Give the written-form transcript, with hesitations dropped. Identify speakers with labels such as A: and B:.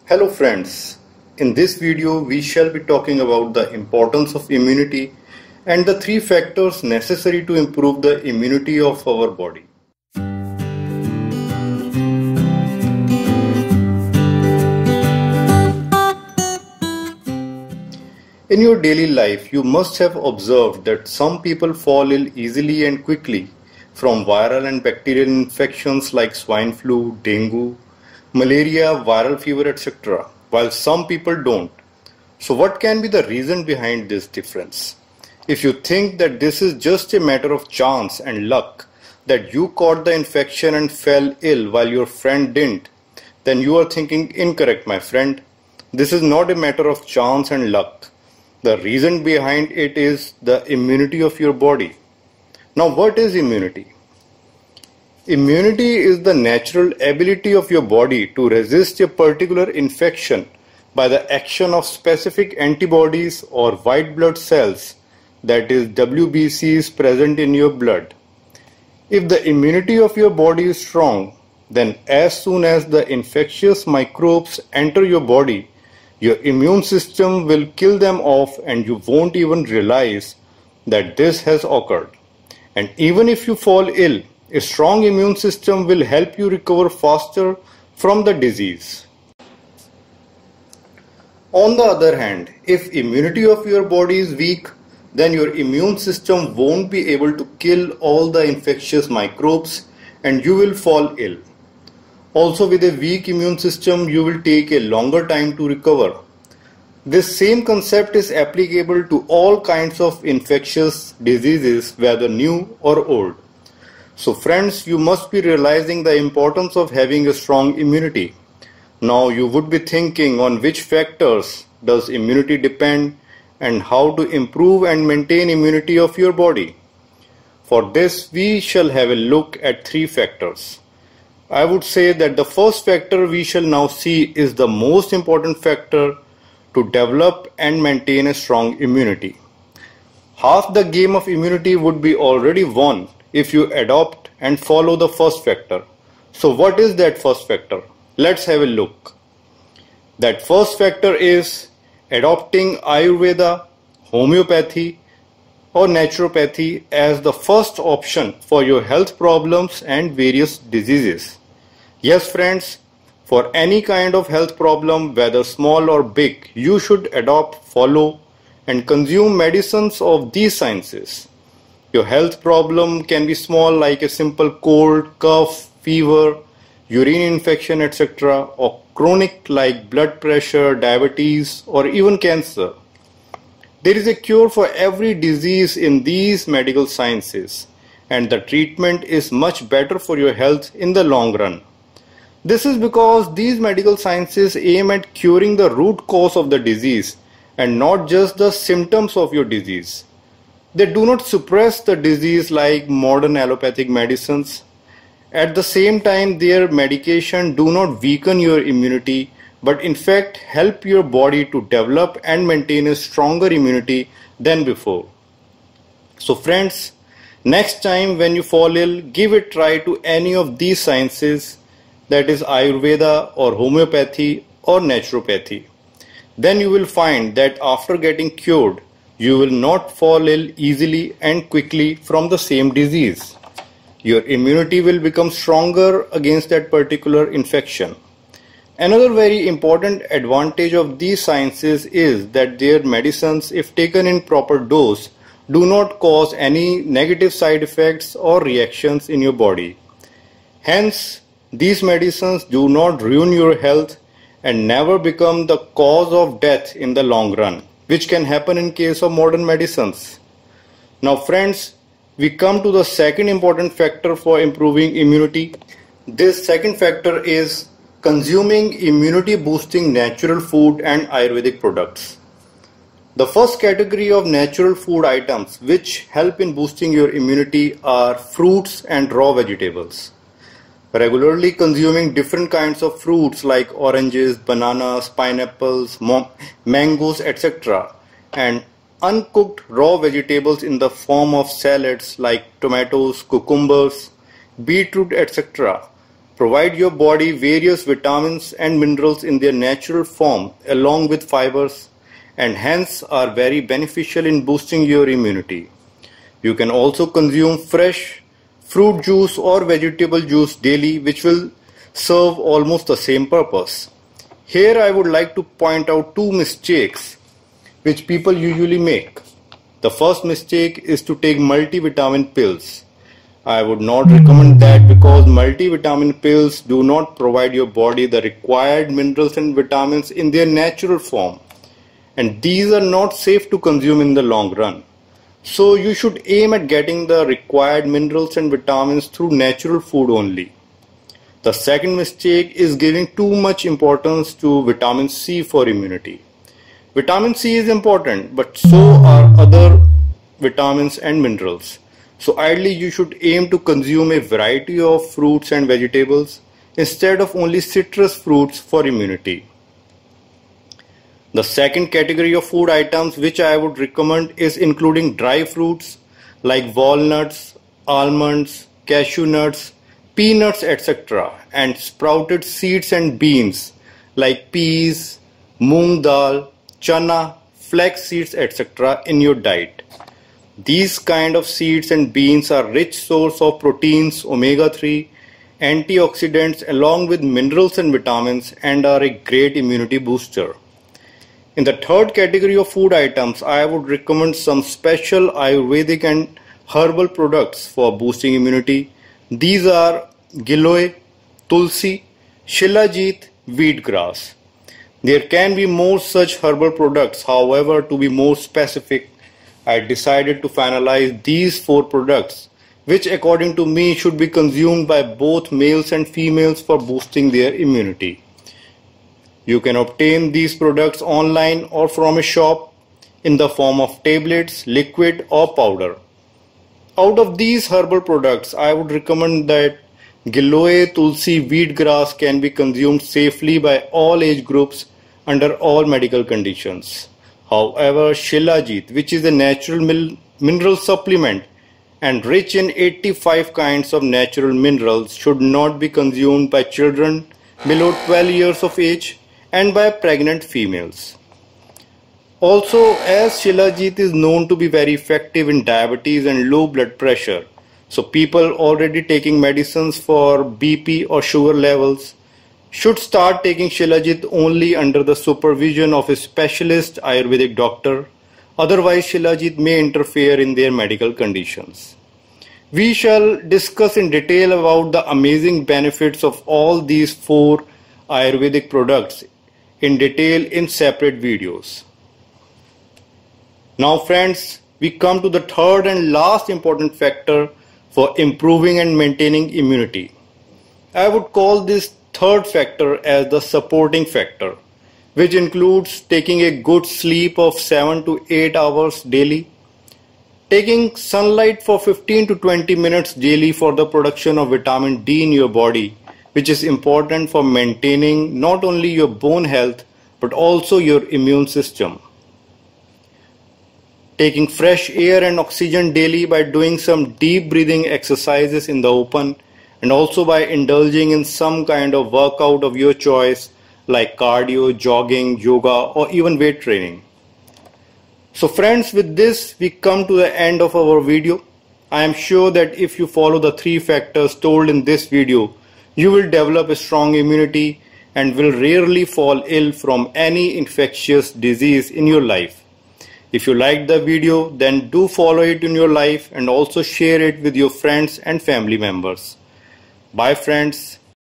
A: Hello friends, in this video we shall be talking about the importance of immunity and the three factors necessary to improve the immunity of our body. In your daily life, you must have observed that some people fall ill easily and quickly from viral and bacterial infections like swine flu, dengue, malaria, viral fever, etc., while some people don't. So what can be the reason behind this difference? If you think that this is just a matter of chance and luck, that you caught the infection and fell ill while your friend didn't, then you are thinking incorrect, my friend. This is not a matter of chance and luck. The reason behind it is the immunity of your body. Now, what is immunity? Immunity is the natural ability of your body to resist a particular infection by the action of specific antibodies or white blood cells, that is WBCs, present in your blood. If the immunity of your body is strong, then as soon as the infectious microbes enter your body, your immune system will kill them off and you won't even realize that this has occurred. And even if you fall ill, a strong immune system will help you recover faster from the disease. On the other hand, if immunity of your body is weak, then your immune system won't be able to kill all the infectious microbes and you will fall ill. Also, with a weak immune system, you will take a longer time to recover. This same concept is applicable to all kinds of infectious diseases, whether new or old. So friends, you must be realizing the importance of having a strong immunity. Now you would be thinking, on which factors does immunity depend and how to improve and maintain immunity of your body? For this, we shall have a look at three factors. I would say that the first factor we shall now see is the most important factor to develop and maintain a strong immunity. Half the game of immunity would be already won if you adopt and follow the first factor. So what is that first factor? Let's have a look. That first factor is adopting Ayurveda, homeopathy or naturopathy as the first option for your health problems and various diseases. Yes friends, for any kind of health problem, whether small or big, you should adopt, follow and consume medicines of these sciences. Your health problem can be small, like a simple cold, cough, fever, urine infection, etc., or chronic like blood pressure, diabetes or even cancer. There is a cure for every disease in these medical sciences, and the treatment is much better for your health in the long run. This is because these medical sciences aim at curing the root cause of the disease and not just the symptoms of your disease. They do not suppress the disease like modern allopathic medicines. At the same time, their medication do not weaken your immunity, but in fact help your body to develop and maintain a stronger immunity than before. So friends, next time when you fall ill, give a try to any of these sciences, that is Ayurveda or homeopathy or naturopathy. Then you will find that after getting cured, you will not fall ill easily and quickly from the same disease. Your immunity will become stronger against that particular infection. Another very important advantage of these sciences is that their medicines, if taken in proper dose, do not cause any negative side effects or reactions in your body. Hence, these medicines do not ruin your health and never become the cause of death in the long run, which can happen in case of modern medicines. Now friends, we come to the second important factor for improving immunity. This second factor is consuming immunity boosting natural food and Ayurvedic products. The first category of natural food items which help in boosting your immunity are fruits and raw vegetables. Regularly consuming different kinds of fruits like oranges, bananas, pineapples, mangoes, etc., and uncooked raw vegetables in the form of salads like tomatoes, cucumbers, beetroot, etc., provide your body various vitamins and minerals in their natural form along with fibers, and hence are very beneficial in boosting your immunity. You can also consume fresh fruit juice or vegetable juice daily, which will serve almost the same purpose. Here I would like to point out two mistakes which people usually make. The first mistake is to take multivitamin pills. I would not recommend that because multivitamin pills do not provide your body the required minerals and vitamins in their natural form, and these are not safe to consume in the long run. So you should aim at getting the required minerals and vitamins through natural food only. The second mistake is giving too much importance to vitamin C for immunity. Vitamin C is important, but so are other vitamins and minerals. So ideally you should aim to consume a variety of fruits and vegetables instead of only citrus fruits for immunity. The second category of food items which I would recommend is including dry fruits like walnuts, almonds, cashew nuts, peanuts, etc., and sprouted seeds and beans like peas, moong dal, chana, flax seeds, etc. in your diet. These kind of seeds and beans are rich source of proteins, omega-3, antioxidants along with minerals and vitamins, and are a great immunity booster. In the third category of food items, I would recommend some special Ayurvedic and herbal products for boosting immunity. These are giloy, tulsi, shilajit, wheatgrass. There can be more such herbal products, however, to be more specific, I decided to finalize these 4 products, which according to me should be consumed by both males and females for boosting their immunity. You can obtain these products online or from a shop in the form of tablets, liquid or powder. Out of these herbal products, I would recommend that giloy, tulsi, wheatgrass can be consumed safely by all age groups under all medical conditions. However, shilajit, which is a natural mineral supplement and rich in 85 kinds of natural minerals, should not be consumed by children below 12 years of age and by pregnant females. Also, as shilajit is known to be very effective in diabetes and low blood pressure, so people already taking medicines for BP or sugar levels should start taking shilajit only under the supervision of a specialist Ayurvedic doctor. Otherwise, shilajit may interfere in their medical conditions. We shall discuss in detail about the amazing benefits of all these 4 Ayurvedic products in detail in separate videos. Now friends, we come to the third and last important factor for improving and maintaining immunity. I would call this third factor as the supporting factor, which includes taking a good sleep of 7 to 8 hours daily, taking sunlight for 15 to 20 minutes daily for the production of vitamin D in your body, which is important for maintaining not only your bone health but also your immune system. Taking fresh air and oxygen daily by doing some deep breathing exercises in the open, and also by indulging in some kind of workout of your choice like cardio, jogging, yoga or even weight training. So friends, with this we come to the end of our video. I am sure that if you follow the 3 factors told in this video, you will develop a strong immunity and will rarely fall ill from any infectious disease in your life. If you liked the video, then do follow it in your life and also share it with your friends and family members. Bye friends.